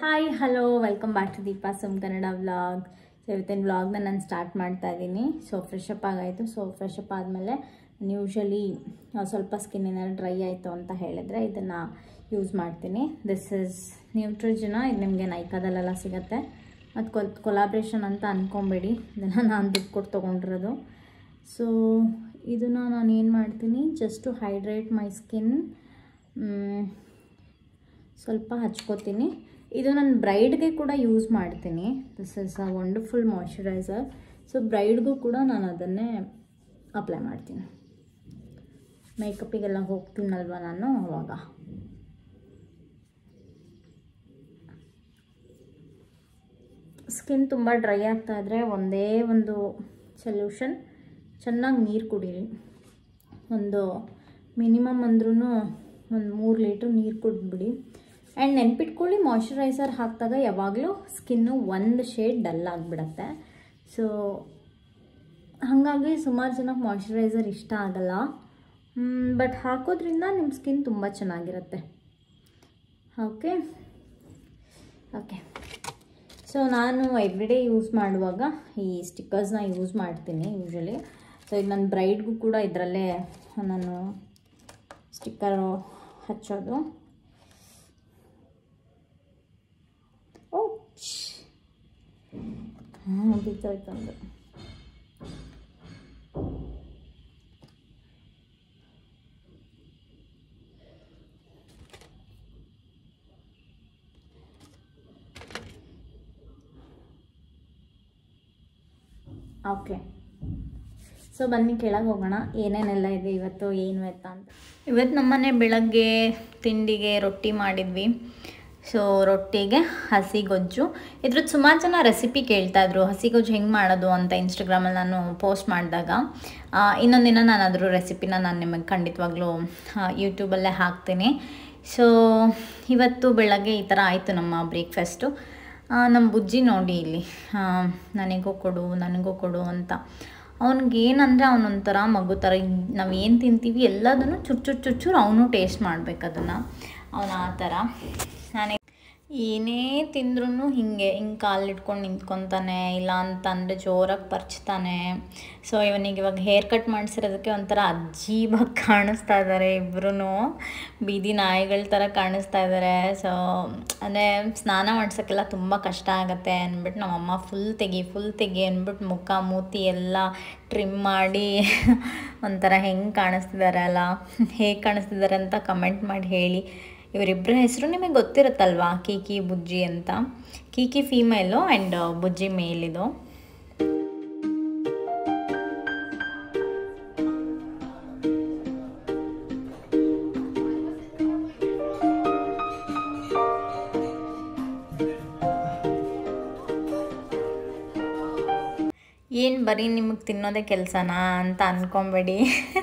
Hi hello welcome back to Deepa some Kannada vlog. So ಇವತ್ತಿನ ವ್ಲಾಗ್ನ ನಾನು ಸ್ಟಾರ್ಟ್ ಮಾಡ್ತಾ ಇದ್ದೀನಿ. ಸೊ ಫ್ರೆಶ್ ಅಪ್ ಆಗಾಯಿತು. ಸೊ ಫ್ರೆಶ್ ಅಪ್ ಆದಮೇಲೆ ಯೂಶ್ವಲಿ ಸ್ವಲ್ಪ ಸ್ಕಿನ್ ಏನಾದ್ರು ಡ್ರೈ ಆಯಿತು ಅಂತ ಹೇಳಿದ್ರೆ ಇದನ್ನು ಯೂಸ್ ಮಾಡ್ತೀನಿ. This is Neutrogena. ಇದು ನಿಮಗೆ ನೈಕಾದಲ್ಲೆಲ್ಲ ಸಿಗುತ್ತೆ. ಅದು ಕೊಲಾಬ್ರೇಷನ್ ಅಂತ ಅಂದ್ಕೊಬೇಡಿ, ಇದನ್ನು ನಾನು ದುಡ್ಡು ಕೊಟ್ಟು ತೊಗೊಂಡಿರೋದು. ಸೊ ಇದನ್ನು ನಾನು ಏನು ಮಾಡ್ತೀನಿ, just to hydrate my skin ಸ್ವಲ್ಪ ಹಚ್ಕೋತೀನಿ. ಇದು ನಾನು ಬ್ರೈಡ್ಗೆ ಕೂಡ ಯೂಸ್ ಮಾಡ್ತೀನಿ. This is a wonderful moisturiser. So ಬ್ರೈಡ್ಗೂ ಕೂಡ ನಾನು ಅದನ್ನೇ ಅಪ್ಲೈ ಮಾಡ್ತೀನಿ. ಮೇಕಪ್ಪಿಗೆಲ್ಲ ಹೋಗ್ತೀನಲ್ವ ನಾನು, ಅವಾಗ ಸ್ಕಿನ್ ತುಂಬ ಡ್ರೈ ಆಗ್ತಾ ಇದ್ದರೆ ಒಂದೇ ಒಂದು ಸೊಲ್ಯೂಷನ್, ಚೆನ್ನಾಗಿ ನೀರು ಕುಡೀರಿ. ಒಂದು ಮಿನಿಮಮ್ ಅಂದ್ರೂ ಒಂದು 3 ಲೀಟ್ರ್ ನೀರು ಕುಡಿದ್ಬಿಡಿ. ಆ್ಯಂಡ್ ನೆನ್ಪಿಟ್ಕೊಳ್ಳಿ, ಮಾಯ್ಶ್ಚರೈಸರ್ ಹಾಕಿದಾಗ ಯಾವಾಗಲೂ ಸ್ಕಿನ್ನು ಒಂದು ಶೇಡ್ ಡಲ್ ಆಗಿಬಿಡತ್ತೆ. ಸೊ ಹಾಗಾಗಿ ಸುಮಾರು ಜನಕ್ಕೆ ಮಾಯ್ಶ್ಚರೈಸರ್ ಇಷ್ಟ ಆಗಲ್ಲ, ಬಟ್ ಹಾಕೋದ್ರಿಂದ ನಿಮ್ಮ ಸ್ಕಿನ್ ತುಂಬ ಚೆನ್ನಾಗಿರುತ್ತೆ. ಓಕೆ ಓಕೆ ಸೊ ನಾನು ಎವ್ರಿಡೇ ಯೂಸ್ ಮಾಡುವಾಗ ಈ ಸ್ಟಿಕ್ಕರ್ಸ್ನ ಯೂಸ್ ಮಾಡ್ತೀನಿ ಯೂಶ್ವಲಿ. ಸೊ ಇದು ನನ್ನ ಬ್ರೈಡ್ಗೂ ಕೂಡ ಇದರಲ್ಲೇ ನಾನು ಸ್ಟಿಕ್ಕರು ಹಚ್ಚೋದು. ಬಿದ್ದೋಯ್ತಂದು. ಓಕೆ ಸೊ ಬನ್ನಿ ಕೆಳಗೆ ಹೋಗೋಣ, ಏನೇನೆಲ್ಲ ಇದೆ ಇವತ್ತು, ಏನು ಎತ್ತ ಅಂತ. ಇವತ್ತು ನಮ್ಮನೆ ಬೆಳಗ್ಗೆ ತಿಂಡಿಗೆ ರೊಟ್ಟಿ ಮಾಡಿದ್ವಿ. ಸೊ ರೊಟ್ಟಿಗೆ ಹಸಿಗೊಜ್ಜು. ಇದ್ರದ್ದು ಸುಮಾರು ಜನ ರೆಸಿಪಿ ಕೇಳ್ತಾಯಿದ್ರು, ಹಸಿಗೊಜ್ಜು ಹೆಂಗೆ ಮಾಡೋದು ಅಂತ ಇನ್ಸ್ಟಾಗ್ರಾಮಲ್ಲಿ ನಾನು ಪೋಸ್ಟ್ ಮಾಡಿದಾಗ. ಇನ್ನೊಂದಿನ ನಾನು ಅದ್ರ ರೆಸಿಪಿನ ನಾನು ನಿಮಗೆ ಖಂಡಿತವಾಗ್ಲೂ ಯೂಟ್ಯೂಬಲ್ಲೇ ಹಾಕ್ತೀನಿ. ಸೊ ಇವತ್ತು ಬೆಳಗ್ಗೆ ಈ ಥರ ಆಯಿತು ನಮ್ಮ ಬ್ರೇಕ್ಫಾಸ್ಟು. ನಮ್ಮ ಬುಜ್ಜಿ ನೋಡಿ ಇಲ್ಲಿ ನನಗೂ ಕೊಡು ಅಂತ. ಅವ್ನಿಗೇನಂದರೆ ಅವನೊಂಥರ ಮಗು ಥರ, ನಾವು ಏನು ತಿಂತೀವಿ ಎಲ್ಲದನ್ನು ಚುಚ್ಚೂರು ಅವನು ಟೇಸ್ಟ್ ಮಾಡಬೇಕು ಅದನ್ನು. ಅವನು ಆ ಥರ. ನಾನೇ ಏನೇ ತಿಂದ್ರೂ ಹಿಂಗೆ ಕಾಲಿಟ್ಕೊಂಡು ನಿಂತ್ಕೊತಾನೆ, ಇಲ್ಲ ಅಂತಂದರೆ ಜೋರಾಗಿ ಪರ್ಚ್ತಾನೆ. ಸೊ ಇವಾಗ ಹೇರ್ ಕಟ್ ಮಾಡಿಸಿರೋದಕ್ಕೆ ಒಂಥರ ಅಜ್ಜೀಬಾಗಿ ಕಾಣಿಸ್ತಾ ಇದ್ದಾರೆ ಇಬ್ಬರೂ, ಬೀದಿ ನಾಯಿಗಳ ಥರ ಕಾಣಿಸ್ತಾ ಇದ್ದಾರೆ. ಸೊ ಅಂದರೆ ಸ್ನಾನ ಮಾಡ್ಸೋಕ್ಕೆಲ್ಲ ತುಂಬ ಕಷ್ಟ ಆಗುತ್ತೆ ಅಂದ್ಬಿಟ್ಟು ನಮ್ಮಮ್ಮ ಫುಲ್ ತೆಗಿ ಅಂದ್ಬಿಟ್ಟು ಮುಖ ಮೂತಿ ಎಲ್ಲ ಟ್ರಿಮ್ ಮಾಡಿ ಒಂಥರ ಹೆಂಗೆ ಕಾಣಿಸ್ತಿದ್ದಾರೆ ಅಲ್ಲ, ಹೇಗೆ ಕಾಣಿಸ್ತಿದ್ದಾರೆ ಅಂತ ಕಮೆಂಟ್ ಮಾಡಿ ಹೇಳಿ. ಇವರಿಬ್ಬರ ಹೆಸರು ನಿಮಗೆ ಗೊತ್ತಿರುತ್ತಲ್ವಾ, ಕೀಕಿ ಬುಜ್ಜಿ ಅಂತ. ಕೀಕಿ ಫೀಮೇಲು ಆ್ಯಂಡ್ ಬುಜ್ಜಿ ಮೇಲಿದು. ಏನು ಬರೀ ನಿಮಗೆ ತಿನ್ನೋದೇ ಕೆಲಸನಾ ಅಂತ ಅಂದ್ಕೊಬೇಡಿ.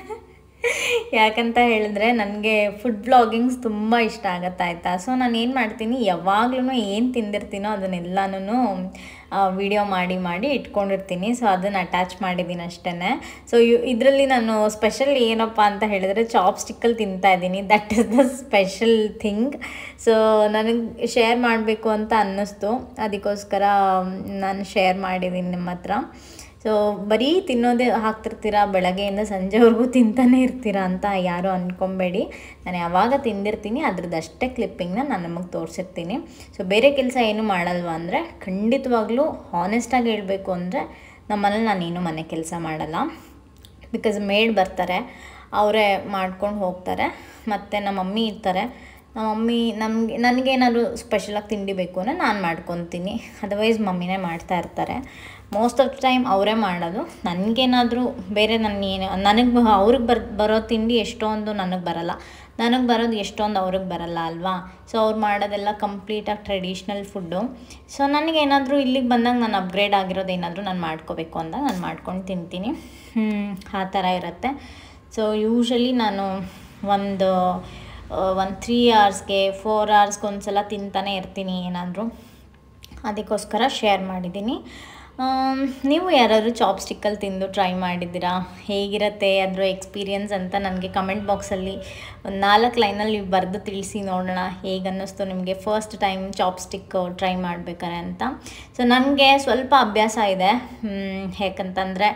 ಯಾಕಂತ ಹೇಳಿದ್ರೆ ನನಗೆ ಫುಡ್ ವ್ಲಾಗಿಂಗ್ಸ್ ತುಂಬ ಇಷ್ಟ ಆಗುತ್ತೆ, ಆಯಿತಾ. ಸೊ ನಾನು ಏನು ಮಾಡ್ತೀನಿ, ಯಾವಾಗ್ಲೂ ಏನು ತಿಂದಿರ್ತೀನೋ ಅದನ್ನೆಲ್ಲನೂ ವಿಡಿಯೋ ಮಾಡಿ ಇಟ್ಕೊಂಡಿರ್ತೀನಿ. ಸೊ ಅದನ್ನು ಅಟ್ಯಾಚ್ ಮಾಡಿದ್ದೀನಿ ಅಷ್ಟೇ. ಸೊ ಇದರಲ್ಲಿ ನಾನು ಸ್ಪೆಷಲ್ ಏನಪ್ಪ ಅಂತ ಹೇಳಿದ್ರೆ ಚಾಪ್ಸ್ಟಿಕ್ಕಲ್ಲಿ ತಿಂತಾಯಿದ್ದೀನಿ. That is the special thing. So ನನಗೆ ಶೇರ್ ಮಾಡಬೇಕು ಅಂತ ಅನ್ನಿಸ್ತು, ಅದಕ್ಕೋಸ್ಕರ ನಾನು ಶೇರ್ ಮಾಡಿದ್ದೀನಿ ನಿಮ್ಮ ಹತ್ರ. ಸೊ ಬರೀ ತಿನ್ನೋದೇ ಹಾಕ್ತಿರ್ತೀರಾ, ಬೆಳಗ್ಗೆಯಿಂದ ಸಂಜೆವರೆಗೂ ತಿಂತಾನೆ ಇರ್ತೀರಾ ಅಂತ ಯಾರೂ ಅಂದ್ಕೊಬೇಡಿ. ನಾನು ಯಾವಾಗ ತಿಂದಿರ್ತೀನಿ ಅದ್ರದ್ದಷ್ಟೇ ಕ್ಲಿಪ್ಪಿಂಗ್ನ ನಾನು ನಮಗೆ ತೋರಿಸಿರ್ತೀನಿ. ಸೊ ಬೇರೆ ಕೆಲಸ ಏನು ಮಾಡಲ್ವ ಅಂದರೆ, ಖಂಡಿತವಾಗ್ಲೂ ಹಾನೆಸ್ಟಾಗಿ ಹೇಳಬೇಕು ಅಂದರೆ ನಮ್ಮನೇಲಿ ನಾನೇನು ಮನೆ ಕೆಲಸ ಮಾಡಲ್ಲ. ಬಿಕಾಸ್ ಮೇಡ್ ಬರ್ತಾರೆ, ಅವರೇ ಮಾಡ್ಕೊಂಡು ಹೋಗ್ತಾರೆ. ಮತ್ತು ನಮ್ಮ ಮಮ್ಮಿ ಇರ್ತಾರೆ. ನಮ್ಮ ಮಮ್ಮಿ ನನಗೇನಾದ್ರು ಸ್ಪೆಷಲಾಗಿ ತಿಂಡಿ ಬೇಕು ಅಂದರೆ ನಾನು ಮಾಡ್ಕೊತೀನಿ, ಅದರ್ವೈಸ್ ಮಮ್ಮಿನೇ ಮಾಡ್ತಾ ಇರ್ತಾರೆ. ಮೋಸ್ಟ್ ಆಫ್ ದ ಟೈಮ್ ಅವರೇ ಮಾಡೋದು. ನನಗೇನಾದರೂ ಬೇರೆ ಅವ್ರಿಗೆ ಬರೋ ತಿಂಡಿ ಎಷ್ಟೊಂದು ನನಗೆ ಬರಲ್ಲ, ನನಗೆ ಬರೋದು ಎಷ್ಟೊಂದು ಅವ್ರಿಗೆ ಬರಲ್ಲ ಅಲ್ವಾ. ಸೊ ಅವ್ರು ಮಾಡೋದೆಲ್ಲ ಕಂಪ್ಲೀಟಾಗಿ ಟ್ರೆಡಿಷ್ನಲ್ ಫುಡ್ಡು. ಸೊ ನನಗೇನಾದರೂ ಇಲ್ಲಿಗೆ ಬಂದಾಗ ನಾನು ಅಪ್ಗ್ರೇಡ್ ಆಗಿರೋದು ಏನಾದರೂ ನಾನು ಮಾಡ್ಕೋಬೇಕು ಅಂದಾಗ ನಾನು ಮಾಡ್ಕೊಂಡು ತಿಂತೀನಿ. ಆ ಥರ ಇರುತ್ತೆ. ಸೊ ಯೂಶ್ವಲಿ ನಾನು ಒಂದು 3 ಅವರ್ಸ್ಗೆ 4 ಅವರ್ಸ್ಗೆ ಒಂದು ಸಲ ತಿಂತಾನೆ ಇರ್ತೀನಿ ಏನಾದರೂ, ಅದಕ್ಕೋಸ್ಕರ ಶೇರ್ ಮಾಡಿದ್ದೀನಿ. ನೀವು ಯಾರಾದರೂ ಚಾಪ್ಸ್ಟಿಕ್ಕಲ್ಲಿ ತಿಂದು ಟ್ರೈ ಮಾಡಿದ್ದೀರಾ? ಹೇಗಿರುತ್ತೆ ಅದರ ಎಕ್ಸ್ಪೀರಿಯನ್ಸ್ ಅಂತ ನನಗೆ ಕಮೆಂಟ್ ಬಾಕ್ಸಲ್ಲಿ ಒಂದು 4 ಲೈನಲ್ಲಿ ಬರೆದು ತಿಳಿಸಿ ನೋಡೋಣ. ಹೇಗೆ ಅನ್ನಿಸ್ತು ನಿಮಗೆ ಫಸ್ಟ್ ಟೈಮ್ ಚಾಪ್ಸ್ಟಿಕ್ ಟ್ರೈ ಮಾಡಬೇಕಾರೆ ಅಂತ. ಸೊ ನನಗೆ ಸ್ವಲ್ಪ ಅಭ್ಯಾಸ ಇದೆ, ಯಾಕಂತಂದರೆ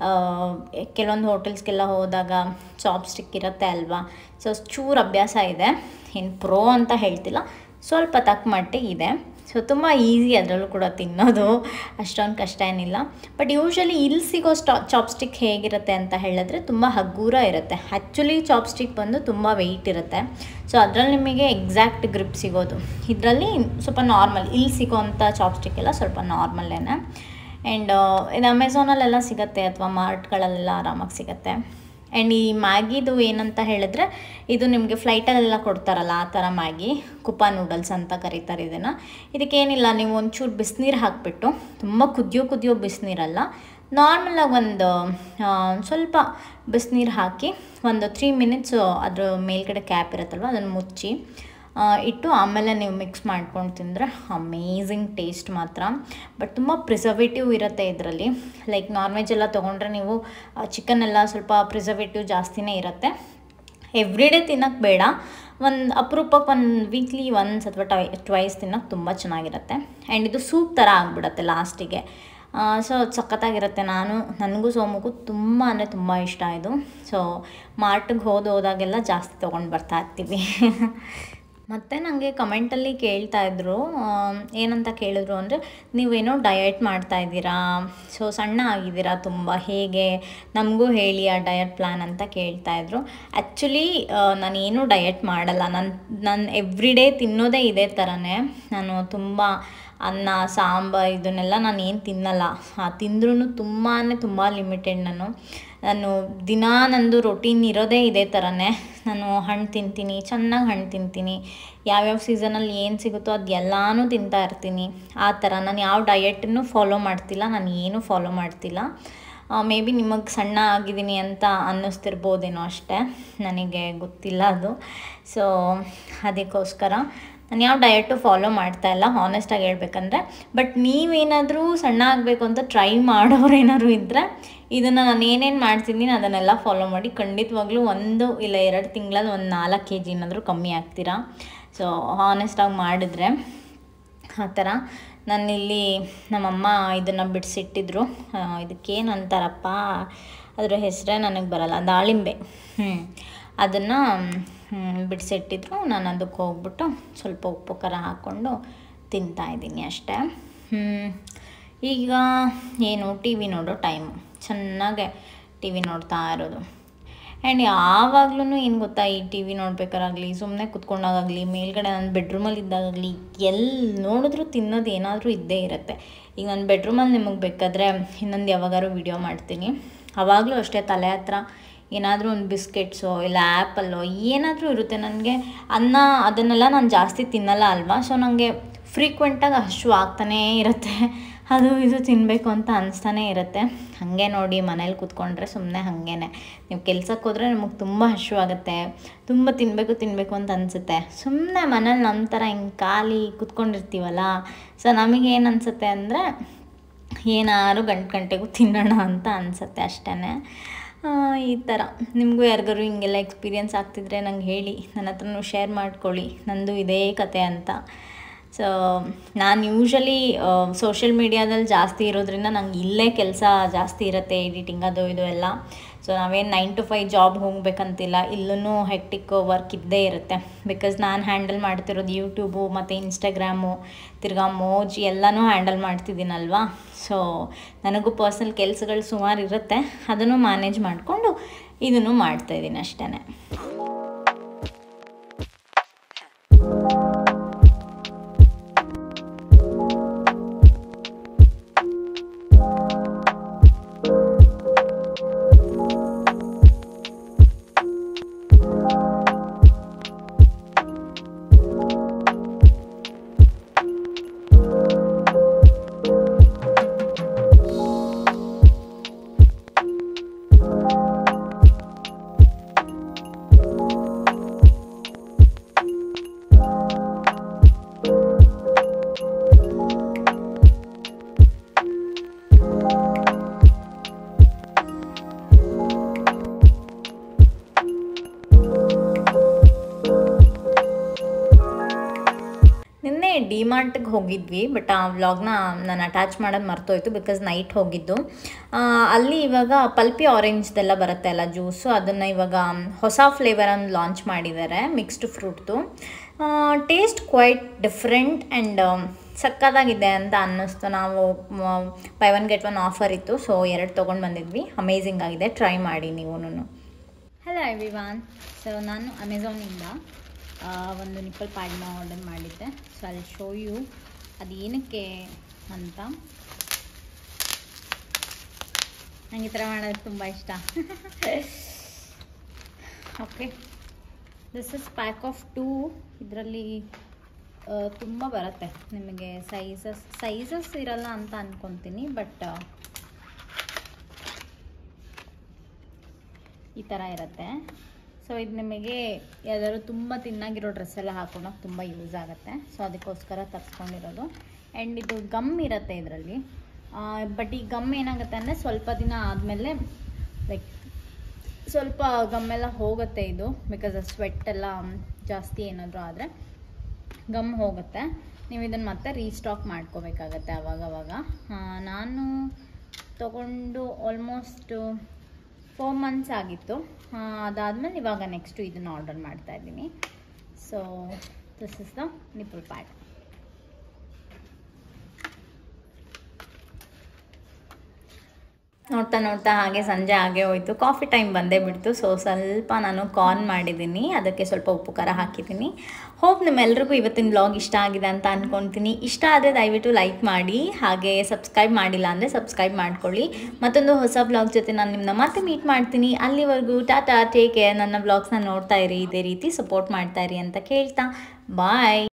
ಕೆಲವೊಂದು ಹೋಟೆಲ್ಸ್ಗೆಲ್ಲ ಹೋದಾಗ ಚಾಪ್ಸ್ಟಿಕ್ ಇರುತ್ತೆ ಅಲ್ವಾ. ಸೊ ಚೂರು ಅಭ್ಯಾಸ ಇದೆ, ಏನು ಪ್ರೋ ಅಂತ ಹೇಳ್ತಿಲ್ಲ, ಸ್ವಲ್ಪ ತಕ್ಕ ಮಟ್ಟಿಗೆ ಇದೆ. ಸೊ ತುಂಬ ಈಸಿ ಅದರಲ್ಲೂ ಕೂಡ ತಿನ್ನೋದು, ಅಷ್ಟೊಂದು ಕಷ್ಟ ಏನಿಲ್ಲ. ಬಟ್ ಯೂಶ್ವಲಿ ಇಲ್ಲಿ ಸಿಗೋ ಚಾಪ್ಸ್ಟಿಕ್ ಹೇಗಿರುತ್ತೆ ಅಂತ ಹೇಳಿದ್ರೆ ತುಂಬ ಹಗೂರ ಇರುತ್ತೆ. ಆ್ಯಕ್ಚುಲಿ ಚಾಪ್ಸ್ಟಿಕ್ ಬಂದು ತುಂಬ ವೆಯ್ಟ್ ಇರುತ್ತೆ. ಸೊ ಅದರಲ್ಲಿ ನಿಮಗೆ ಎಕ್ಸಾಕ್ಟ್ ಗ್ರಿಪ್ ಸಿಗೋದು. ಇದರಲ್ಲಿ ಸ್ವಲ್ಪ ನಾರ್ಮಲ್, ಇಲ್ಲಿ ಸಿಗೋವಂಥ ಚಾಪ್ಸ್ಟಿಕ್ ಎಲ್ಲ ಸ್ವಲ್ಪ ನಾರ್ಮಲ್ಲೇನೆ. ಆ್ಯಂಡ್ ಇದು ಅಮೆಝಾನಲ್ಲೆಲ್ಲ ಸಿಗುತ್ತೆ ಅಥವಾ ಮಾರ್ಟ್ಗಳಲ್ಲೆಲ್ಲ ಆರಾಮಾಗಿ ಸಿಗುತ್ತೆ. ಆ್ಯಂಡ್ ಈ ಮ್ಯಾಗಿದು ಏನಂತ ಹೇಳಿದ್ರೆ, ಇದು ನಿಮಗೆ ಫ್ಲೈಟಲ್ಲೆಲ್ಲ ಕೊಡ್ತಾರಲ್ಲ ಆ ಥರ ಮ್ಯಾಗಿ, ಕುಪ್ಪ ನೂಡಲ್ಸ್ ಅಂತ ಕರೀತಾರೆ ಇದನ್ನು. ಇದಕ್ಕೇನಿಲ್ಲ, ನೀವು ಒಂಚೂರು ಬಿಸಿನೀರು ಹಾಕಿಬಿಟ್ಟು, ತುಂಬ ಕುದಿಯೋ ಬಿಸಿನೀರಲ್ಲ, ನಾರ್ಮಲಾಗಿ ಒಂದು ಸ್ವಲ್ಪ ಬಿಸಿನೀರು ಹಾಕಿ ಒಂದು 3 ಮಿನಿಟ್ಸು ಅದ್ರ ಮೇಲ್ಗಡೆ ಕ್ಯಾಪ್ ಇರುತ್ತಲ್ವ ಅದನ್ನು ಮುಚ್ಚಿ ಇಟ್ಟು ಆಮೇಲೆ ನೀವು ಮಿಕ್ಸ್ ಮಾಡ್ಕೊಂಡು ತಿಂದರೆ ಅಮೇಝಿಂಗ್ ಟೇಸ್ಟ್ ಮಾತ್ರ. ಬಟ್ ತುಂಬ ಪ್ರಿಸರ್ವೇಟಿವ್ ಇರುತ್ತೆ ಇದರಲ್ಲಿ. ಲೈಕ್ ನಾನ್ ವೆಜ್ ಎಲ್ಲ ತೊಗೊಂಡ್ರೆ ನೀವು ಚಿಕನ್ ಎಲ್ಲ ಸ್ವಲ್ಪ ಪ್ರಿಸರ್ವೇಟಿವ್ ಜಾಸ್ತಿನೇ ಇರುತ್ತೆ. ಎವ್ರಿಡೇ ತಿನ್ನೋಕ್ಕೆ ಬೇಡ, ಒಂದು ಅಪರೂಪಕ್ಕೆ ಒಂದು ವೀಕ್ಲಿ ಒನ್ಸ್ ಅಥವಾ ಟ್ವೈಸ್ ತಿನ್ನೋಕ್ಕೆ ತುಂಬ ಚೆನ್ನಾಗಿರುತ್ತೆ. ಆ್ಯಂಡ್ ಇದು ಸೂಪ್ ಥರ ಆಗಿಬಿಡುತ್ತೆ ಲಾಸ್ಟಿಗೆ. ಸೊ ಸಖತ್ತಾಗಿರುತ್ತೆ. ನನಗೂ ಸೋಮಗೂ ತುಂಬ ಅಂದರೆ ತುಂಬ ಇಷ್ಟ ಇದು. ಸೊ ಮಾರ್ಟಿಗೆ ಹೋದಾಗೆಲ್ಲ ಜಾಸ್ತಿ ತೊಗೊಂಡು ಬರ್ತಾ ಇರ್ತೀವಿ. ಮತ್ತು ನನಗೆ ಕಮೆಂಟಲ್ಲಿ ಕೇಳ್ತಾಯಿದ್ರು, ಏನಂತ ಕೇಳಿದ್ರು ಅಂದರೆ, ನೀವೇನೋ ಡಯಟ್ ಮಾಡ್ತಾಯಿದ್ದೀರಾ, ಸೊ ಸಣ್ಣ ಆಗಿದ್ದೀರಾ ತುಂಬ, ಹೇಗೆ ನಮಗೂ ಹೇಳಿ ಆ ಡಯಟ್ ಪ್ಲ್ಯಾನ್ ಅಂತ ಕೇಳ್ತಾಯಿದ್ರು. ಆ್ಯಕ್ಚುಲಿ ನಾನೇನು ಡಯಟ್ ಮಾಡಲ್ಲ, ನಾನು ಎವ್ರಿಡೇ ತಿನ್ನೋದೇ ಇದೇ ಥರನೇ. ನಾನು ತುಂಬ ಅನ್ನ ಸಾಂಬಾರು ಇದನ್ನೆಲ್ಲ ನಾನು ಏನು ತಿನ್ನಲ್ಲ. ತಿಂದ್ರೂ ತುಂಬ ಲಿಮಿಟೆಡ್. ನಾನು ದಿನಾ ನಂದು ರೊಟೀನ್ ಇರೋದೇ ಇದೇ ಥರನೇ. ನಾನು ಹಣ್ಣು ತಿಂತೀನಿ, ಚೆನ್ನಾಗಿ ಹಣ್ಣು ತಿಂತೀನಿ, ಯಾವ್ಯಾವ ಸೀಸನಲ್ಲಿ ಏನು ಸಿಗುತ್ತೋ ಅದು ಎಲ್ಲನೂ ತಿಂತಾ ಇರ್ತೀನಿ. ಆ ಥರ ನಾನು ಯಾವ ಡಯಟನ್ನು ಫಾಲೋ ಮಾಡ್ತಿಲ್ಲ, ನಾನು ಏನೂ ಫಾಲೋ ಮಾಡ್ತಿಲ್ಲ. ಮೇ ಬಿ ನಿಮಗೆ ಸಣ್ಣ ಆಗಿದ್ದೀನಿ ಅಂತ ಅನ್ನಿಸ್ತಿರ್ಬೋದೇನೋ ಅಷ್ಟೇ, ನನಗೆ ಗೊತ್ತಿಲ್ಲ ಅದು. ಸೊ ಅದಕ್ಕೋಸ್ಕರ ನಾನು ಯಾವ ಡಯಟು ಫಾಲೋ ಮಾಡ್ತಾಯಿಲ್ಲ, ಹಾನೆಸ್ಟಾಗಿ ಹೇಳ್ಬೇಕಂದ್ರೆ. ಬಟ್ ನೀವೇನಾದರೂ ಸಣ್ಣ ಆಗಬೇಕು ಅಂತ ಟ್ರೈ ಮಾಡೋರೇನಾದ್ರು ಇದ್ದರೆ, ಇದನ್ನು ನಾನು ಏನೇನು ಮಾಡ್ತಿದ್ದೀನಿ ಅದನ್ನೆಲ್ಲ ಫಾಲೋ ಮಾಡಿ ಖಂಡಿತವಾಗ್ಲೂ 1 ಇಲ್ಲ 2 ತಿಂಗಳಲ್ಲಿ ಒಂದು 4 kg ಏನಾದರೂ ಕಮ್ಮಿ ಆಗ್ತೀರಾ. ಸೊ ಹಾನೆಸ್ಟಾಗಿ ಮಾಡಿದ್ರೆ ಆ ಥರ. ನಾನಿಲ್ಲಿ ನಮ್ಮಮ್ಮ ಇದನ್ನು ಬಿಡಿಸಿಟ್ಟಿದ್ರು, ಇದಕ್ಕೇನು ಅಂತಾರಪ್ಪ ಅದರ ಹೆಸರೇ ನನಗೆ ಬರಲ್ಲ, ದಾಳಿಂಬೆ. ಅದನ್ನು ಬಿಡಿಸಿಟ್ಟಿದ್ರು. ನಾನು ಅದಕ್ಕೆ ಹೋಗ್ಬಿಟ್ಟು ಸ್ವಲ್ಪ ಉಪ್ಪು ಖಾರ ಹಾಕ್ಕೊಂಡು ತಿಂತಾಯಿದ್ದೀನಿ ಅಷ್ಟೇ. ಈಗ ಏನು ಟಿ ವಿ ನೋಡೋ ಟೈಮು, ಚೆನ್ನಾಗೆ ಟಿ ವಿ ನೋಡ್ತಾ ಇರೋದು. ಆ್ಯಂಡ್ ಯಾವಾಗ್ಲೂ ಏನು ಗೊತ್ತಾ, ಈ ಟಿ ವಿ ನೋಡ್ಬೇಕಾರಾಗಲಿ, ಸುಮ್ಮನೆ ಕುತ್ಕೊಂಡಾಗಲಿ, ಮೇಲ್ಗಡೆ ನನ್ನ ಬೆಡ್ರೂಮಲ್ಲಿ ಇದ್ದಾಗಲಿ, ಎಲ್ಲಿ ನೋಡಿದ್ರೂ ತಿನ್ನೋದು ಏನಾದರೂ ಇದ್ದೇ ಇರುತ್ತೆ. ಈಗ ನನ್ನ ಬೆಡ್ರೂಮಲ್ಲಿ ನಿಮಗೆ ಬೇಕಾದರೆ ಇನ್ನೊಂದು ಯಾವಾಗಾದ್ರೂ ವಿಡಿಯೋ ಮಾಡ್ತೀನಿ. ಆವಾಗಲೂ ಅಷ್ಟೇ ತಲೆ ಹತ್ರ ಏನಾದರೂ ಒಂದು ಬಿಸ್ಕೆಟ್ಸೋ ಇಲ್ಲ ಆ್ಯಪಲ್ಲೋ ಏನಾದರೂ ಇರುತ್ತೆ. ನನಗೆ ಅನ್ನ ಅದನ್ನೆಲ್ಲ ನಾನು ಜಾಸ್ತಿ ತಿನ್ನಲ್ಲ ಅಲ್ವಾ. ಸೊ ನನಗೆ ಫ್ರೀಕ್ವೆಂಟಾಗಿ ಹಸಿವು ಆಗ್ತಾನೇ ಇರುತ್ತೆ, ಅದು ಇದು ತಿನ್ನಬೇಕು ಅಂತ ಅನಿಸ್ತಾನೇ ಇರುತ್ತೆ. ಹಾಗೆ ನೋಡಿ ಮನೇಲಿ ಕೂತ್ಕೊಂಡ್ರೆ ಸುಮ್ಮನೆ ಹಾಗೇ, ನೀವು ಕೆಲ್ಸಕ್ಕೆ ಹೋದರೆ ನಮಗೆ ತುಂಬ ಹಸಿವಾಗುತ್ತೆ, ತುಂಬ ತಿನ್ನಬೇಕು ಅಂತ ಅನಿಸುತ್ತೆ. ಸುಮ್ಮನೆ ಮನೇಲಿ ನಮ್ಮ ಥರ ಹಿಂಗೆ ಖಾಲಿ ಕೂತ್ಕೊಂಡಿರ್ತೀವಲ್ಲ, ಸೊ ನಮಗೇನು ಅನಿಸುತ್ತೆ ಅಂದರೆ ಏನಾದ್ರು ಗಂಟೆಗೂ ತಿನ್ನೋಣ ಅಂತ ಅನಿಸುತ್ತೆ ಅಷ್ಟೇ. ಈ ಥರ ನಿಮಗೂ ಯಾರಿಗಾರು ಹಿಂಗೆಲ್ಲ ಎಕ್ಸ್ಪೀರಿಯೆನ್ಸ್ ಆಗ್ತಿದ್ರೆ ನಂಗೆ ಹೇಳಿ, ನನ್ನ ಹತ್ರನೂ ಶೇರ್ ಮಾಡ್ಕೊಳ್ಳಿ, ನಂದು ಇದೇ ಕತೆ ಅಂತ. ಸೊ ನಾನು ಯೂಶ್ವಲಿ ಸೋಷಿಯಲ್ ಮೀಡಿಯಾದಲ್ಲಿ ಜಾಸ್ತಿ ಇರೋದ್ರಿಂದ ನಂಗೆ ಇಲ್ಲೇ ಕೆಲಸ ಜಾಸ್ತಿ ಇರುತ್ತೆ, ಎಡಿಟಿಂಗ್ ಅದು ಇದು ಎಲ್ಲ. ಸೊ ನಾವೇನು 9 to 5 ಜಾಬ್ ಹೋಗಬೇಕಂತಿಲ್ಲ, ಇಲ್ಲೂ ಹೆಕ್ಟಿಕ್ ವರ್ಕ್ ಇದ್ದೇ ಇರುತ್ತೆ. ಬಿಕಾಸ್ ನಾನು ಹ್ಯಾಂಡಲ್ ಮಾಡ್ತಿರೋದು ಯೂಟ್ಯೂಬು ಮತ್ತು ಇನ್ಸ್ಟಾಗ್ರಾಮು, ತಿರ್ಗಾ ಮೋಜಿ ಎಲ್ಲನೂ ಹ್ಯಾಂಡಲ್ ಮಾಡ್ತಿದ್ದೀನಲ್ವಾ. ಸೊ ನನಗೂ ಪರ್ಸ್ನಲ್ ಕೆಲಸಗಳು ಸುಮಾರು ಇರುತ್ತೆ, ಅದನ್ನು ಮ್ಯಾನೇಜ್ ಮಾಡಿಕೊಂಡು ಇದನ್ನು ಮಾಡ್ತಾಯಿದ್ದೀನಿ ಅಷ್ಟೇ. ಡಿಮಾರ್ಟ್ಗೆ ಹೋಗಿದ್ವಿ, ಬಟ್ ಆ ವ್ಲಾಗ್ನ ನಾನು ಅಟ್ಯಾಚ್ ಮಾಡೋದು ಮರ್ತೋಯ್ತು ಬಿಕಾಸ್ ನೈಟ್ ಹೋಗಿದ್ದು. ಅಲ್ಲಿ ಇವಾಗ ಪಲ್ಪಿ ಆರೆಂಜ್ದೆಲ್ಲ ಬರುತ್ತೆ ಅಲ್ಲ ಜ್ಯೂಸು, ಅದನ್ನು ಇವಾಗ ಹೊಸ ಫ್ಲೇವರನ್ನು ಲಾಂಚ್ ಮಾಡಿದ್ದಾರೆ, ಮಿಕ್ಸ್ಡ್ ಫ್ರೂಟ್ದು. ಟೇಸ್ಟ್ ಕ್ವೈಟ್ ಡಿಫ್ರೆಂಟ್ ಆ್ಯಂಡ್ ಸಕ್ಕತ್ತಾಗಿದೆ ಅಂತ ಅನ್ನಿಸ್ತು. ನಾವು ಬೈ 1 get 1 ಆಫರ್ ಇತ್ತು, ಸೊ 2 ತೊಗೊಂಡು ಬಂದಿದ್ವಿ. ಅಮೇಝಿಂಗ್ ಆಗಿದೆ, ಟ್ರೈ ಮಾಡಿ ನೀವು. Hello everyone. ಸೊ ನಾನು ಅಮೆಝಾನಿಂದ ಒಂದು ನಿಪ್ಪಲ್ ಪ್ಯಾಡ್ನ ಆರ್ಡರ್ ಮಾಡಿದ್ದೆ. ಸೊ ಅಲ್ಲಿ ಶೋ ಯು ಅದು ಏನಕ್ಕೆ ಅಂತ. ನಂಗೆ ಈ ಥರ ಮಾಡೋದು ತುಂಬ ಇಷ್ಟ. Okay, this is pack of 2. ಇದರಲ್ಲಿ ತುಂಬ ಬರುತ್ತೆ ನಿಮಗೆ. ಸೈಜಸ್ ಇರಲ್ಲ ಅಂತ ಅಂದ್ಕೊತೀನಿ, ಬಟ್ ಈ ಥರ ಇರುತ್ತೆ. ಸೊ ಇದು ನಿಮಗೆ ಯಾವ್ದಾದ್ರು ತುಂಬ ತಿನ್ನಾಗಿರೋ ಡ್ರೆಸ್ಸೆಲ್ಲ ಹಾಕೊಂಡೋಗಿ ತುಂಬ ಯೂಸ್ ಆಗುತ್ತೆ. ಸೊ ಅದಕ್ಕೋಸ್ಕರ ತರಿಸ್ಕೊಂಡಿರೋದು. ಆ್ಯಂಡ್ ಇದು ಗಮ್ ಇರುತ್ತೆ ಇದರಲ್ಲಿ. ಬಟ್ ಈ ಗಮ್ ಏನಾಗುತ್ತೆ ಅಂದರೆ ಸ್ವಲ್ಪ ದಿನ ಆದಮೇಲೆ ಲೈಕ್ ಸ್ವಲ್ಪ ಗಮ್ಮೆಲ್ಲ ಹೋಗುತ್ತೆ ಇದು, ಬಿಕಾಸ್ ಸ್ವೆಟ್ ಎಲ್ಲ ಜಾಸ್ತಿ ಏನಾದರೂ ಆದರೆ ಗಮ್ ಹೋಗುತ್ತೆ. ನೀವು ಇದನ್ನು ಮತ್ತೆ ರೀಸ್ಟಾಕ್ ಮಾಡ್ಕೋಬೇಕಾಗತ್ತೆ ಅವಾಗವಾಗ. ನಾನು ತಗೊಂಡು ಆಲ್ಮೋಸ್ಟ್ 4 months ಆಗಿತ್ತು. ಅದಾದಮೇಲೆ ಇವಾಗ ನೆಕ್ಸ್ಟು ಇದನ್ನು ಆರ್ಡರ್ ಮಾಡ್ತಾಯಿದ್ದೀನಿ. So this is the nipple pad. ನೋಡ್ತಾ ನೋಡ್ತಾ ಹಾಗೆ ಸಂಜೆ ಆಗೇ ಹೋಯಿತು, ಕಾಫಿ ಟೈಮ್ ಬಂದೇ ಬಿಡ್ತು. ಸೊ ಸ್ವಲ್ಪ ನಾನು ಕಾರ್ನ್ ಮಾಡಿದ್ದೀನಿ, ಅದಕ್ಕೆ ಸ್ವಲ್ಪ ಉಪ್ಪು ಖಾರ ಹಾಕಿದ್ದೀನಿ. ಹೋಪ್ ನಿಮ್ಮೆಲ್ರಿಗೂ ಇವತ್ತಿನ ವ್ಲಾಗ್ ಇಷ್ಟ ಆಗಿದೆ ಅಂತ ಅಂದ್ಕೊಳ್ತೀನಿ. ಇಷ್ಟ ಆದರೆ ದಯವಿಟ್ಟು ಲೈಕ್ ಮಾಡಿ, ಹಾಗೆ ಸಬ್ಸ್ಕ್ರೈಬ್ ಮಾಡಿಲ್ಲ ಅಂದರೆ ಸಬ್ಸ್ಕ್ರೈಬ್ ಮಾಡ್ಕೊಳ್ಳಿ. ಮತ್ತೊಂದು ಹೊಸ ವ್ಲಾಗ್ ಜೊತೆ ನಾನು ನಿಮ್ಮನ್ನ ಮತ್ತೆ ಮೀಟ್ ಮಾಡ್ತೀನಿ. ಅಲ್ಲಿವರೆಗೂ ಟಾಟಾ, ಟೇಕ್ ಕೇರ್. ನನ್ನ ವ್ಲಾಗ್ಸ್ನ ನೋಡ್ತಾ ಇರಿ, ಇದೇ ರೀತಿ ಸಪೋರ್ಟ್ ಮಾಡ್ತಾ ಇರಿ ಅಂತ ಕೇಳ್ತಾ ಬಾಯ್.